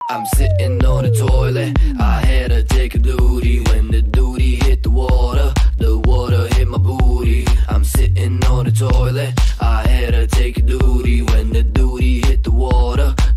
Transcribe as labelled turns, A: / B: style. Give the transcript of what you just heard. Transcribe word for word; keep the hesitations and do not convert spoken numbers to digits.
A: I'm sitting on the toilet, I had to take a duty. When the duty hit the water, the water hit my booty. I'm sitting on the toilet, I had to take a duty. When the duty hit the water,